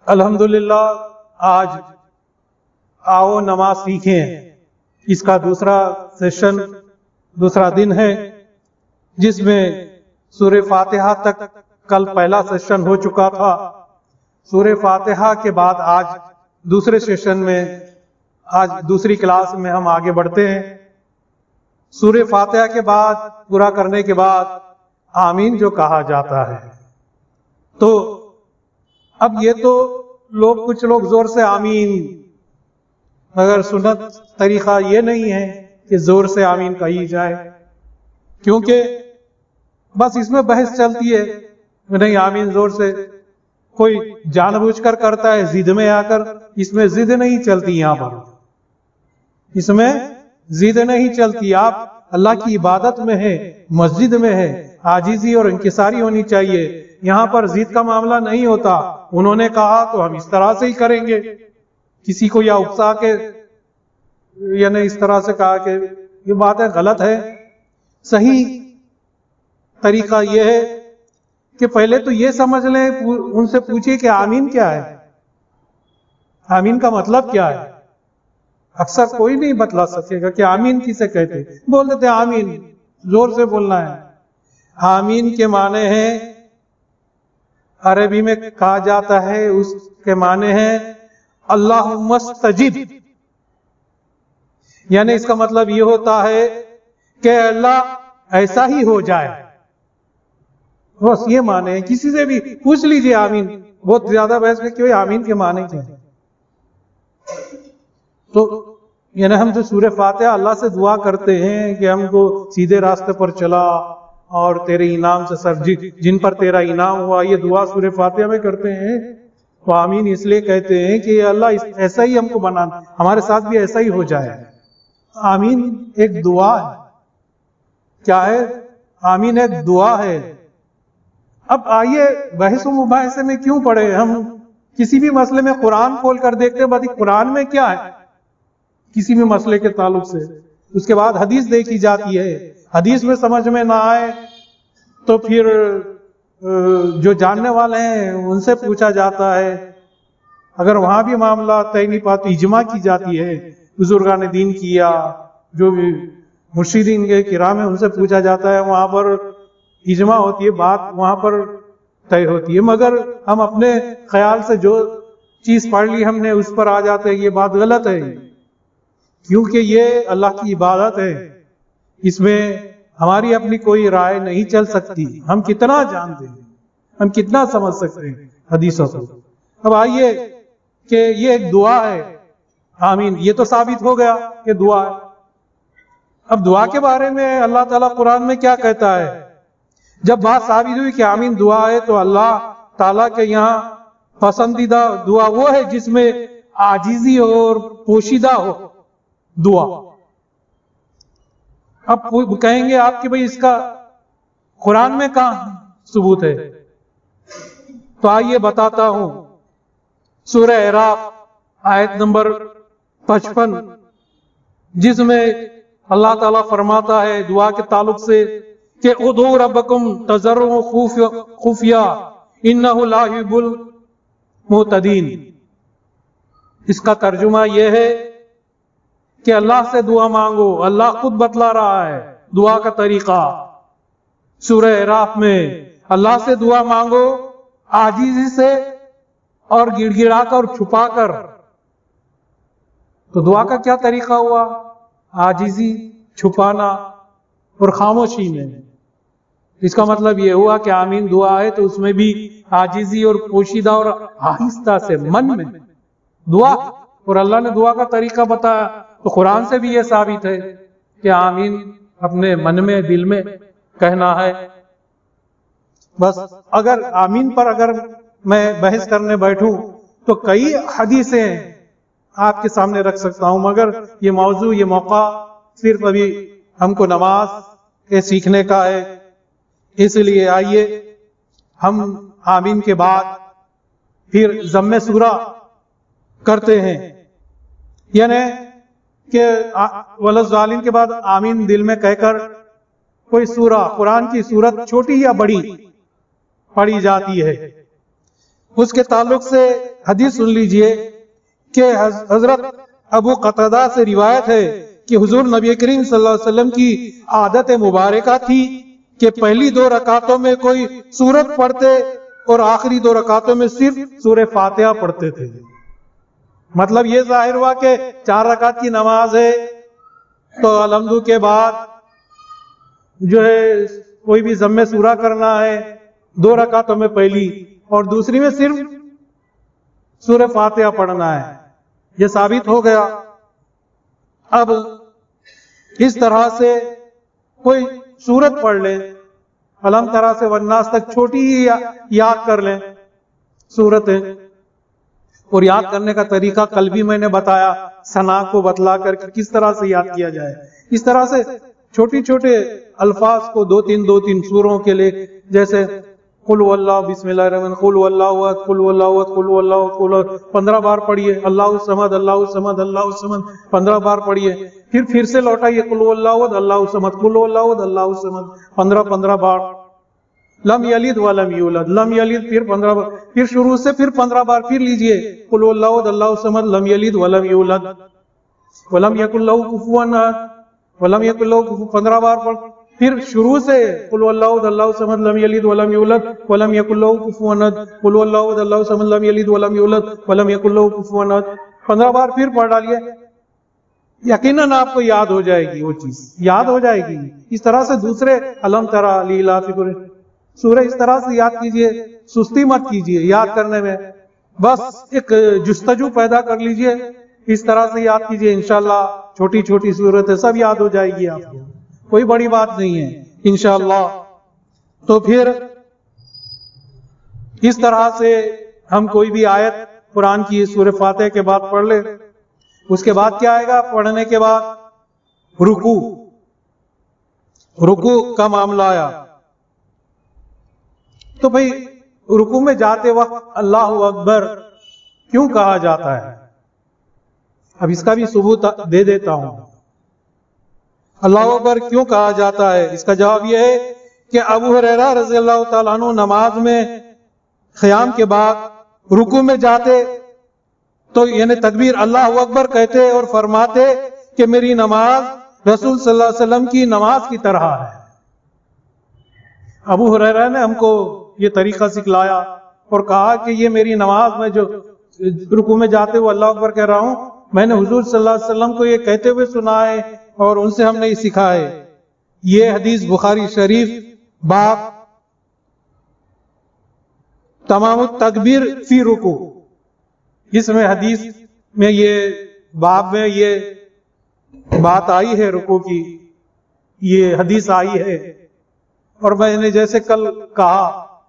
अल्हम्दुलिल्लाह आज आओ नमाज सीखें, इसका दूसरा सेशन, दूसरा दिन है जिसमें सूरह फातिहा तक कल पहला सेशन हो चुका था। सूरह फातिहा के बाद आज दूसरे सेशन में, आज दूसरी क्लास में हम आगे बढ़ते हैं। सूरह फातिहा के बाद पूरा करने के बाद आमीन जो कहा जाता है, तो अब ये तो कुछ लोग जोर से आमीन, मगर सुन्नत तरीका ये नहीं है कि जोर से आमीन कही जाए, क्योंकि बस इसमें बहस चलती है। नहीं, आमीन जोर से कोई जानबूझकर करता है जिद में आकर, इसमें जिद नहीं चलती। यहां पर इसमें जिद नहीं चलती। आप अल्लाह की इबादत में है, मस्जिद में है, आजीजी और इंकिसारी होनी चाहिए। यहां पर जिद का मामला नहीं होता। उन्होंने कहा तो हम इस तरह से ही करेंगे, किसी को या उकसा के या नहीं इस तरह से कहा कि ये बात है, गलत है। सही तरीका यह है कि पहले तो ये समझ लें, उनसे पूछिए कि आमीन क्या है, आमीन का मतलब क्या है। अक्सर कोई नहीं बतला सकेगा कि आमीन किसे कहते। बोल देते आमीन, जोर से बोलना है। आमीन के माने हैं, अरबी में कहा जाता है, उसके माने हैं अल्लाहुम्मा स्तजिब, यानी इसका मतलब ये होता है कि अल्लाह ऐसा ही हो जाए, बस ये माने हैं। किसी से भी पूछ लीजिए आमीन, बहुत ज्यादा बहस में क्यों, आमीन के माने क्या है। तो यानी हम जो सूरह फातिहा अल्लाह से दुआ करते हैं कि हमको सीधे रास्ते पर चला और तेरे इनाम से सर जिन पर तेरा इनाम हुआ, ये दुआ सूरह फातिहा में करते हैं। तो आमीन इसलिए कहते हैं कि अल्लाह ऐसा ही हमको बना, हमारे साथ भी ऐसा ही हो जाए। आमीन एक दुआ है। क्या है? आमीन एक दुआ है। अब आइए बहस मुबाहिसे में क्यों पड़े, हम किसी भी मसले में कुरान खोल कर देखते हैं, बात कुरान में क्या है किसी भी मसले के ताल्लुक से। उसके बाद हदीस देखी जाती है, हदीस में समझ में ना आए तो फिर जो जानने वाले हैं उनसे पूछा जाता है। अगर वहां भी मामला तय नहीं पाती, इजमा की जाती है, बुजुर्गान दीन की या जो भी मुर्शिदीन के किराम है उनसे पूछा जाता है, वहां पर इजमा होती है, बात वहां पर तय होती है। मगर हम अपने ख्याल से जो चीज पढ़ ली हमने उस पर आ जाते हैं, ये बात गलत है, क्योंकि ये अल्लाह की इबादत है, इसमें हमारी अपनी कोई राय नहीं चल सकती। हम कितना जानते हैं, हम कितना समझ सकते हैं हदीसों को। अब आइए कि ये एक दुआ है, आमीन, ये तो साबित हो गया कि दुआ है। अब दुआ के बारे में अल्लाह ताला कुरान में क्या कहता है? जब बात साबित हुई कि आमीन दुआ है, तो अल्लाह ताला के यहाँ पसंदीदा दुआ वो है जिसमें आजीजी और पोशीदा हो दुआ। अब कहेंगे आप कि भाई इसका कुरान में कहां सबूत है? तो आइए बताता हूं। सूरह अराफ आयत नंबर 55, जिसमें अल्लाह ताला फरमाता है दुआ के ताल्लुक से कि उदू रब्बकुम तज़र्रुअन खुफिया इन्नहु ला युहिब्बुल मुअतदीन। इसका तर्जुमा यह है कि अल्लाह से दुआ मांगो। अल्लाह खुद बतला रहा है दुआ का तरीका। सूरह अराफ में अल्लाह से दुआ मांगो आजीजी से और गिड़गिड़ा कर, छुपा कर। तो दुआ का क्या तरीका हुआ? आजीजी, छुपाना और खामोशी में। इसका मतलब यह हुआ कि आमीन दुआ है तो उसमें भी आजीजी और पोशीदा और आहिस्ता से मन में दुआ। और अल्लाह ने दुआ का तरीका बताया, तो कुरान से भी यह साबित है कि आमीन अपने मन में, दिल में कहना है। बस अगर आमीन पर अगर मैं बहस करने बैठूं तो कई हदीसें आपके सामने रख सकता हूं, मगर ये मौजू, ये मौका सिर्फ अभी हमको नमाज के सीखने का है। इसलिए आइए हम आमीन के बाद फिर ज़म्मे सूरा करते हैं, यानी कि वलज़ालिन के बाद आमीन दिल में कहकर कोई सूरा, कुरान की सूरत छोटी या बड़ी पढ़ी जाती है। اس کے تعلق سے حدیث سن لیجئے کہ حضرت ابو قتادہ سے روایت ہے کہ حضور نبی کریم صلی اللہ علیہ وسلم کی عادت مبارکہ تھی کہ پہلی 2 رکعتوں میں کوئی سورت پڑھتے اور آخری 2 رکعتوں میں صرف سورہ فاتحہ پڑھتے تھے. مطلب یہ ظاہر ہوا کہ 4 رکعت کی نماز ہے تو الحمد کے بعد جو ہے کوئی بھی ضم سورہ کرنا ہے 2 رکعتوں میں پہلی اور دوسری میں صرف سورہ فاتحہ پڑھنا ہے. یہ ثابت ہو گیا. اب اس طرح سے کوئی سورت پڑھ لیں الحم طرح سے والناس تک چھوٹی ہی یاد کر لیں سورتیں. اور یاد کرنے کا طریقہ کل بھی میں نے بتایا ثنا کو بتلا کر کس طرح سے یاد کیا جائے. اس طرح سے چھوٹی چھوٹے الفاظ کو 2-3 سوروں کے لیے جیسے قل واللہ بسم اللہ الرحمن قل واللہ احد قل واللہ احد قل واللہ احد 15 بار پڑھیے. اللہ الصمد اللہ الصمد اللہ الصمد 15 بار پڑھیے. پھر سے لوٹائیے قل واللہ احد اللہ الصمد قل واللہ احد اللہ الصمد 15 بار. لم یلد ولم یولد لم یلد پھر 15 بار. پھر شروع سے پھر 15 بار پھر لیجئے قل واللہ احد اللہ الصمد لم یلد ولم یولد ولم یکن لہ کفوا احد ولم یکن لہ کفوا 15 بار پڑھ. پھر شروع سے قل واللہ احد اللہ الصمد لم یلد ولم یولد ولم یکن لہ کفوا احد قل واللہ احد اللہ الصمد لم یلد ولم یولد ولم یکن لہ کفوا احد 15 بار پھر پڑھ ڈالیے. یقیناً آپ کو یاد ہو جائے گی وہ چیز یاد ہو جائے گی. اس طرح سے دوسرے علم ترى لإلاف قریش سورہ اس طرح سے یاد کیجئے. سستی مت کیجئے یاد کرنے میں بس ایک جستجو پیدا کر لیجئے. اس طرح سے یاد کیجئے انشاءاللہ چھوٹی چھوٹی صورتیں سب یاد ہو جائے گی آپ کو. کوئی بڑی بات نہیں ہے انشاءاللہ. تو پھر اس طرح سے ہم کوئی بھی آیت قرآن کی سورہ فاتحہ کے بعد پڑھ لیں. اس کے بعد کیا آئے گا پڑھنے کے بعد رکوع کا معاملہ آیا. تو بھئی رکوع میں جاتے وقت اللہ اکبر کیوں کہا جاتا ہے؟ اب اس کا بھی ثبوت دے دیتا ہوں. اللہ اکبر کیوں کہا جاتا ہے؟ اس کا جواب یہ ہے کہ ابو ہریرہ رضی اللہ تعالیٰ عنہ نماز میں قیام کے بعد رکوع میں جاتے تو یعنی تکبیر اللہ اکبر کہتے اور فرماتے کہ میری نماز رسول صلی اللہ علیہ وسلم کی نماز کی طرح ہے. ابو ہریرہ نے ہم کو یہ طریقہ سکھلایا اور کہا کہ یہ میری نماز میں جو رکوع میں جاتے ہوئے اللہ اکبر کہہ رہا ہوں میں نے حضور صلی اللہ علیہ وسلم کو یہ کہتے ہوئے سنا ہے اور ان سے ہم نے سیکھا ہے. یہ حدیث بخاری شریف باب تمام التکبیر فی رکوع اس میں حدیث میں یہ باب میں یہ بات آئی ہے رکوع کی یہ حدیث آئی ہے. اور میں نے جیسے کل کہا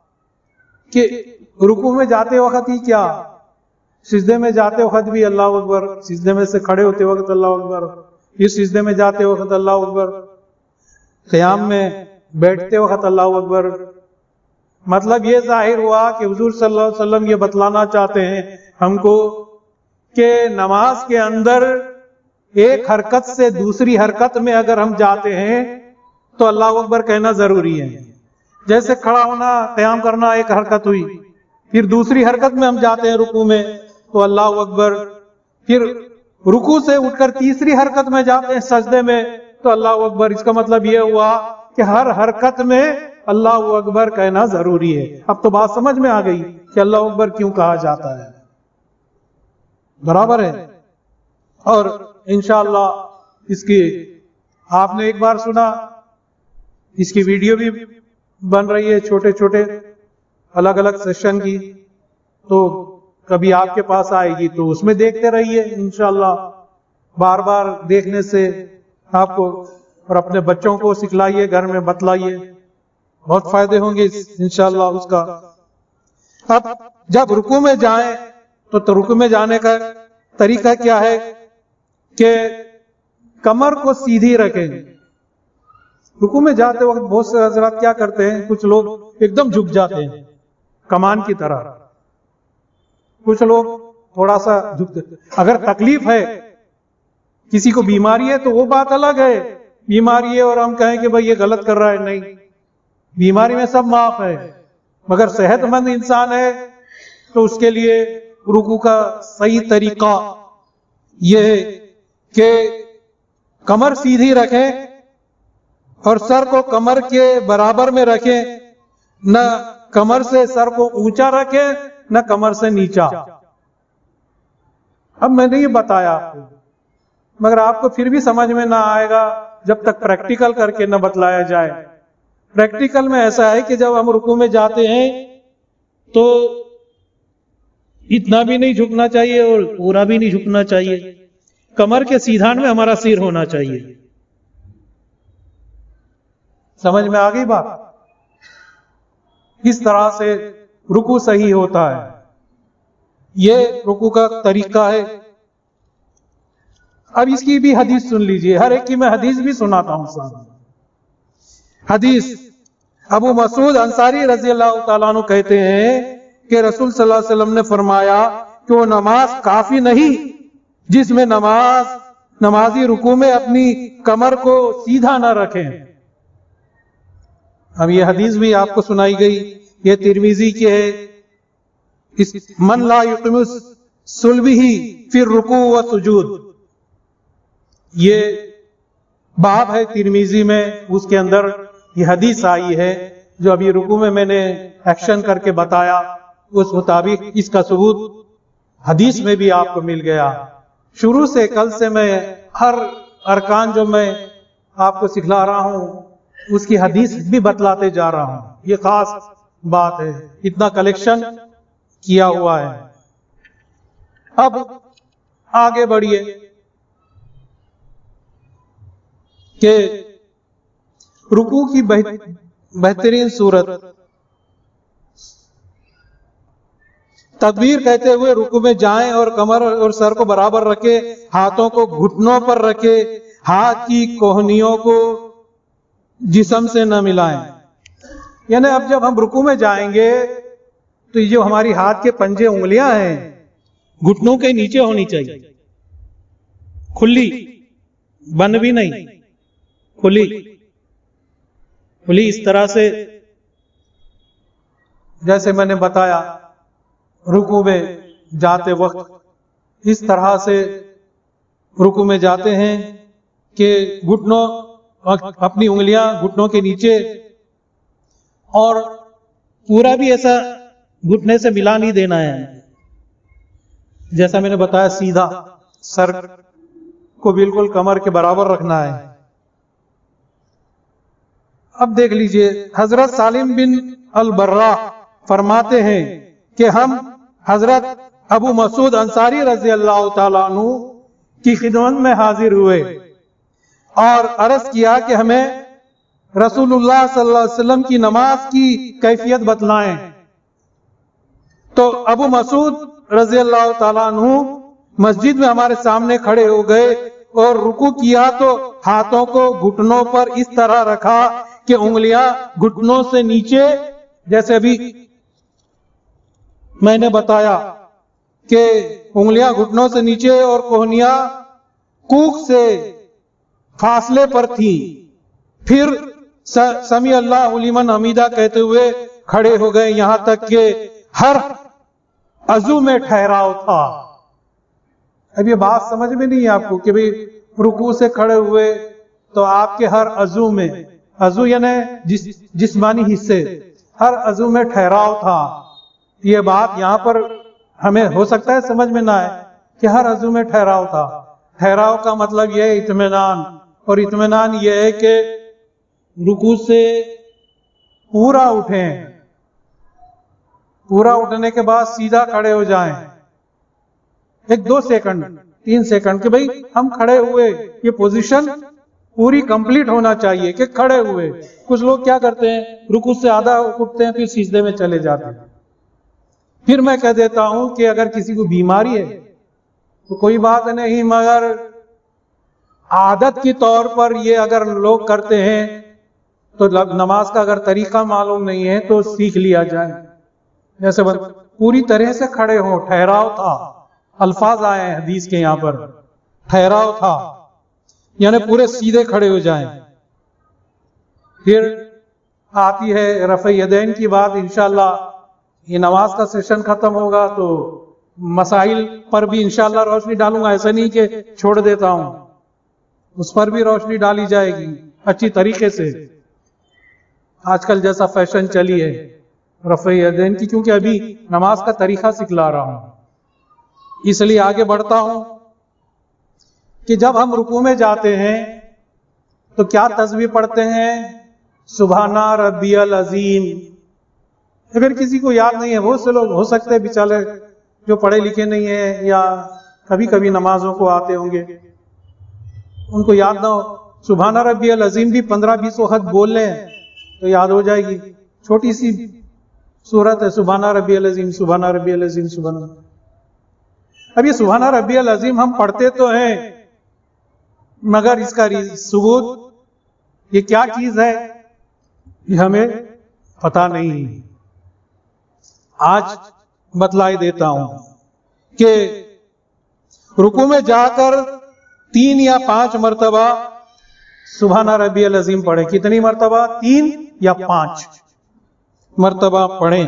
کہ رکوع میں جاتے وقت ہی کیا سجدے میں جاتے وقت بھی اللہ اکبر سجدے میں سے کھڑے ہوتے وقت اللہ اکبر پھر سجدے میں جاتے وقت اللہ اکبر قیام میں بیٹھتے وقت اللہ اکبر. مطلب یہ ظاہر ہوا کہ حضور صلی اللہ علیہ وسلم یہ بتلانا چاہتے ہیں ہم کو کہ نماز کے اندر ایک حرکت سے دوسری حرکت میں اگر ہم جاتے ہیں تو اللہ اکبر کہنا ضروری ہے. جیسے کھڑا ہونا قیام کرنا ایک حرکت ہوئی پھر دوسری حرکت میں ہم جاتے ہیں رکوع میں تو اللہ اکبر پھر رکوع سے اٹھ کر تیسری حرکت میں جاتے ہیں سجدے میں تو اللہ اکبر. اس کا مطلب یہ ہوا کہ ہر حرکت میں اللہ اکبر کہنا ضروری ہے. اب تو بات سمجھ میں آ گئی کہ اللہ اکبر کیوں کہا جاتا ہے. برابر ہے. اور انشاءاللہ اس کی آپ نے ایک بار سنا اس کی ویڈیو بھی بن رہی ہے چھوٹے چھوٹے الگ الگ سیشن کی تو کبھی آپ کے پاس آئے گی تو اس میں دیکھتے رہیے انشاءاللہ. بار بار دیکھنے سے آپ کو اور اپنے بچوں کو سکھلائیے گھر میں بتلائیے بہت فائدے ہوں گے انشاءاللہ اس کا. اب جب رکوع میں جائیں تو رکوع میں جانے کا طریقہ کیا ہے کہ کمر کو سیدھی رکھیں. رکوع میں جاتے وقت بہت سے حضرات کیا کرتے ہیں کچھ لوگ ایک دم جھک جاتے ہیں کمان کی طرح کچھ لوگ تھوڑا سا جھکتے. اگر تکلیف ہے کسی کو بیماری ہے تو وہ بات الگ ہے. بیماری ہے اور ہم کہیں کہ بھئی یہ غلط کر رہا ہے نہیں بیماری میں سب معاف ہے. مگر صحت مند انسان ہے تو اس کے لیے رکوع کا صحیح طریقہ یہ ہے کہ کمر سیدھی رکھیں اور سر کو کمر کے برابر میں رکھیں، نہ کمر سے سر کو اونچا رکھیں نہ کمر سے نیچا۔ اب میں نے یہ بتایا آپ کو، مگر آپ کو پھر بھی سمجھ میں نہ آئے گا جب تک پریکٹیکل کر کے نہ بتلایا جائے۔ پریکٹیکل میں ایسا ہے کہ جب ہم رکوع میں جاتے ہیں تو اتنا بھی نہیں جھکنا چاہیے اور پورا بھی نہیں جھکنا چاہیے، کمر کے سیدھان میں ہمارا سر ہونا چاہیے۔ سمجھ میں آ گئی بات؟ اس طرح سے رکوع صحیح ہوتا ہے، یہ رکوع کا طریقہ ہے۔ اب اس کی بھی حدیث سن لیجئے، ہر ایک کی میں حدیث بھی سناتا ہوں سامنے۔ حدیث ابو مسعود انصاری رضی اللہ تعالیٰ عنہ کہتے ہیں کہ رسول صلی اللہ علیہ وسلم نے فرمایا کہ وہ نماز کافی نہیں جس میں نمازی رکوع میں اپنی کمر کو سیدھا نہ رکھیں۔ اب یہ حدیث بھی آپ کو سنائی گئی، یہ ترمذی کی ہے۔ من لا یقیم صلبہ فی الرکوع والسجود، یہ باب ہے ترمذی میں، اس کے اندر یہ حدیث آئی ہے جو ابھی رکوع میں نے ایکشن کر کے بتایا، اس مطابق اس کا ثبوت حدیث میں بھی آپ کو مل گیا۔ شروع سے کل سے میں ہر ارکان جو میں آپ کو سکھلا رہا ہوں اس کی حدیث بھی بتلاتے جا رہا ہوں، یہ خاص بات ہے، اتنا کلیکشن کیا ہوا ہے۔ اب آگے بڑھیے کہ رکوع کی بہترین صورت، تکبیر کہتے ہوئے رکوع میں جائیں اور کمر اور سر کو برابر رکھے، ہاتھوں کو گھٹنوں پر رکھے، ہاتھ کی کوہنیوں کو جسم سے نہ ملائیں۔ یعنی اب جب ہم رکوع میں جائیں گے تو یہ جو ہماری ہاتھ کے پنجے انگلیاں ہیں گھٹنوں کے نیچے ہونی چاہیے، کھلی، بند بھی نہیں، کھلی اس طرح سے جیسے میں نے بتایا رکوع میں جاتے وقت اس طرح سے رکوع میں جاتے ہیں کہ گھٹنوں اپنی انگلیاں گھٹنوں کے نیچے، اور پورا بھی ایسا گھٹنے سے ملا نہیں دینا ہے، جیسا میں نے بتایا سیدھا سر کو بالکل کمر کے برابر رکھنا ہے۔ اب دیکھ لیجئے حضرت سالم بن البراء فرماتے ہیں کہ ہم حضرت ابو مسعود انصاری رضی اللہ تعالیٰ عنہ کی خدمت میں حاضر ہوئے اور عرض کیا کہ ہمیں رسول اللہ صلی اللہ علیہ وسلم کی نماز کی کیفیت بتلائیں۔ تو ابو مسعود رضی اللہ تعالیٰ عنہ مسجد میں ہمارے سامنے کھڑے ہو گئے اور رکوع کیا تو ہاتھوں کو گھٹنوں پر اس طرح رکھا کہ انگلیاں گھٹنوں سے نیچے، جیسے ابھی میں نے بتایا کہ انگلیاں گھٹنوں سے نیچے اور کوہنیاں کوک سے فاصلے پر تھی، پھر سمیع اللہ لمن حمیدہ کہتے ہوئے کھڑے ہو گئے، یہاں تک کہ ہر عضو میں ٹھہراؤ تھا۔ اب یہ بات سمجھ میں نہیں ہے آپ کو کہ بھئی رکوع سے کھڑے ہوئے تو آپ کے ہر عضو میں، عضو یعنی جسمانی حصے، ہر عضو میں ٹھہراؤ تھا۔ یہ بات یہاں پر ہمیں ہو سکتا ہے سمجھ میں نہ آئے کہ ہر عضو میں ٹھہراؤ تھا۔ ٹھہراؤ کا مطلب یہ ہے اطمینان، اور اطمینان یہ ہے کہ رکوع سے پورا اٹھیں، پورا اٹھنے کے بعد سیدھا کھڑے ہو جائیں، 1-2 سیکنڈ 3 سیکنڈ کہ بھئی ہم کھڑے ہوئے، یہ پوزیشن پوری کمپلیٹ ہونا چاہیے کہ کھڑے ہوئے۔ کچھ لوگ کیا کرتے ہیں رکوع سے آدھا اٹھتے ہیں پھر سجدے میں چلے جاتے ہیں۔ پھر میں کہہ دیتا ہوں کہ اگر کسی کو بیماری ہے تو کوئی بات نہیں، مگر عادت کی طور پر یہ اگر لوگ کرتے ہیں تو نماز کا اگر طریقہ معلوم نہیں ہے تو سیکھ لیا جائے۔ جیسے پوری طرح سے کھڑے ہو، ٹھہراؤ تھا، الفاظ آئے ہیں حدیث کے یہاں پر، ٹھہراؤ تھا یعنی پورے سیدھے کھڑے ہو جائیں۔ پھر آتی ہے رفع یدین کی بات، انشاءاللہ یہ نماز کا سیشن ختم ہوگا تو مسائل پر بھی انشاءاللہ روشنی ڈالوں گا، ایسا نہیں کہ چھوڑ دیتا ہوں، اس پر بھی روشنی ڈالی جائے گی اچھی طریقے سے۔ آج کل جیسا فیشن چلی ہے رفع یدین کی، کیونکہ ابھی نماز کا طریقہ سکھلا رہا ہوں، اس لیے آگے بڑھتا ہوں کہ جب ہم رکوع میں جاتے ہیں تو کیا تسبیح پڑھتے ہیں؟ سبحان ربی العظیم۔ اگر کسی کو یاد نہیں ہے، بہت سے لوگ ہو سکتے ہیں بیچارے جو پڑھے لکھے نہیں ہیں یا کبھی کبھی نمازوں کو آتے ہوں گے، ان کو یاد نہ ہو، سبحان ربی العظیم بھی 15-20 وقت بول لیں تو یاد ہو جائے گی، چھوٹی سی سورت ہے، سبحان ربی العظیم سبحان ربی العظیم سبحان اللہ۔ اب یہ سبحان ربی العظیم ہم پڑھتے تو ہیں، مگر اس کا ثبوت یہ کیا چیز ہے یہ ہمیں پتہ نہیں۔ آج بتلائی دیتا ہوں کہ رکوع میں جا کر 3 یا 5 مرتبہ سبحان ربی العظیم پڑھیں۔ کتنی مرتبہ؟ 3 یا 5 مرتبہ پڑھیں۔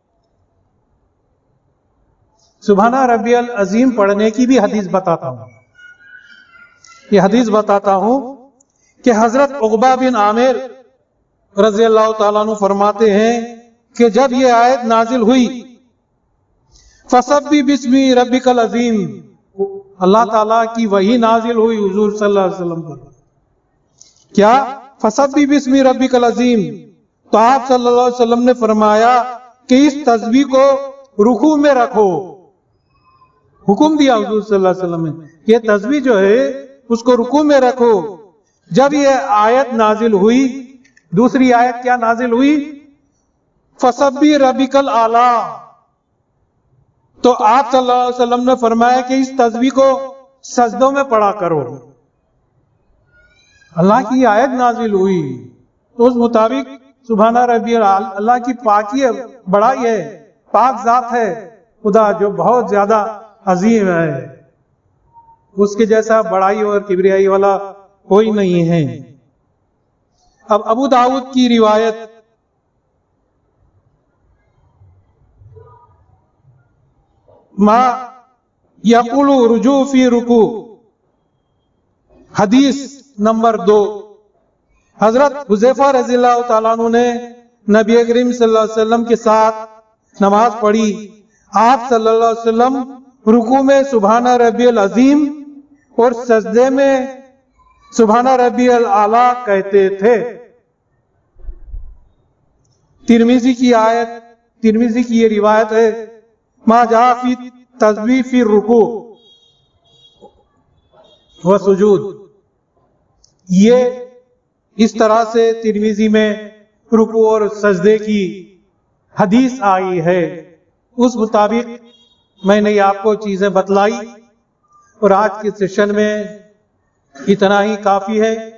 سبحان ربی العظیم پڑھنے کی بھی حدیث بتاتا ہوں۔ یہ حدیث بتاتا ہوں کہ حضرت عقبہ بن عامر رضی اللہ تعالیٰ عنہ فرماتے ہیں کہ جب یہ آیت نازل ہوئی فَسَبِّحْ بِاسْمِ رَبِّكَ الْعَظِيمِ، اللہ تعالیٰ کی وحی نازل ہوئی حضور صلی اللہ علیہ وسلم پر، کیا؟ فَسَبِّحْ بِاسْمِ رَبِّكَ الْعَظِيمِ، تو آپ صلی اللہ علیہ وسلم نے فرمایا کہ اس تسبیح کو رکوع میں رکھو، حکم دیا حضور صلی اللہ علیہ وسلم نے، یہ تسبیح جو ہے اس کو رکوع میں رکھو۔ جب یہ آیت نازل ہوئی، دوسری آیت کیا نازل ہوئی؟ فَسَبِّحْ رَبِّكَ الْأَعْلَىٰ، تو آپ صلی اللہ علیہ وسلم نے فرمایا کہ اس تسبیح کو سجدوں میں پڑھا کرو۔ اللہ کی آیت نازل ہوئی تو اس مطابق سبحان ربی اللہ کی پاکی ہے، بڑائی ہے، پاک ذات ہے خدا جو بہت زیادہ عظیم ہے، اس کے جیسا بڑائی اور کبریائی والا کوئی نہیں ہے۔ اب ابو داؤد کی روایت ما یقول رجوع فی رکوع، حدیث نمبر 2، حضرت حذیفہ رضی اللہ تعالیٰ عنہ نے نبی کریم صلی اللہ علیہ وسلم کے ساتھ نماز پڑھی، آپ صلی اللہ علیہ وسلم رکوع میں سبحان ربی العظیم اور سجدے میں سبحان ربی الاعلیٰ کہتے تھے۔ ترمذی کی آیت، ترمذی کی یہ روایت ہے، ما جاء فی تسبیح فی الرکوع والسجود، یہ اس طرح سے ترمذی میں رکوع اور سجدے کی حدیث آئی ہے، اس مطابق میں نے آپ کو چیزیں بتلائی، اور آج کے سیشن میں اتنا ہی کافی ہے۔